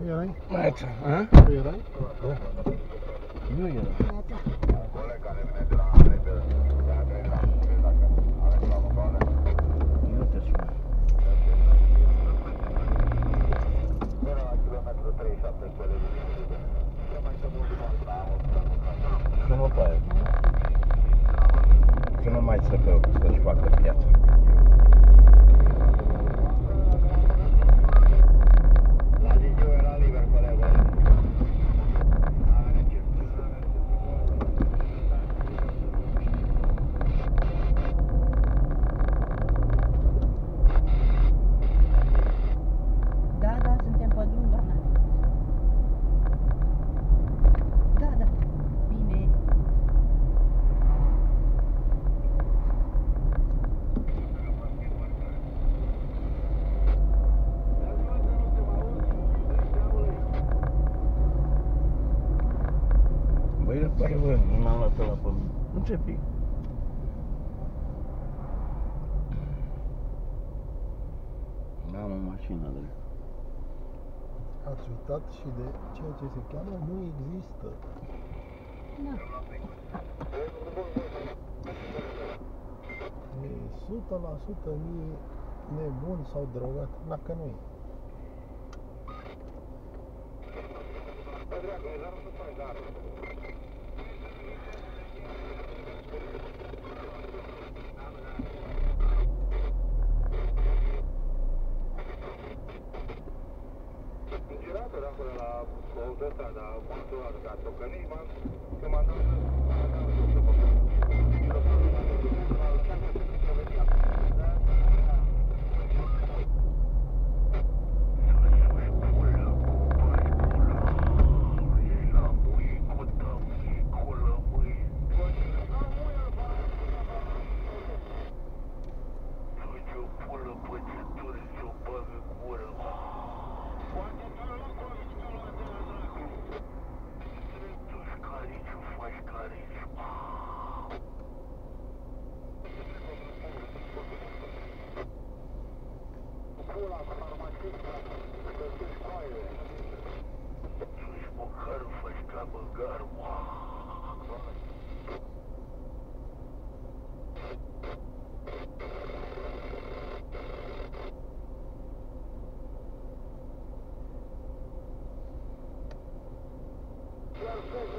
erai? Neața, a? Tu erai? Da. Eu eram. Coleg care vine de la Rebel, de la Greda, dacă aveți la motoare. Eu te sun. Era la kilometru 37 pe linie. Ce mai să mult mult la 100. Sună pe aia. Să nu mai să-și facă piața. La Gigiu era liber colegul. Da, suntem pe drum, doamna. Da, bine. Băi, de pare, bă, nu m-am luat ăla pe mine. Nu ce pic. N-am o mașină de... Ați uitat și de ceea ce se cheamă nu există. E 100% mie nebun sau drogat, dacă nu e. Girato da quella la autostrada, quanto la ragazza che ne va, che mandano Perfect.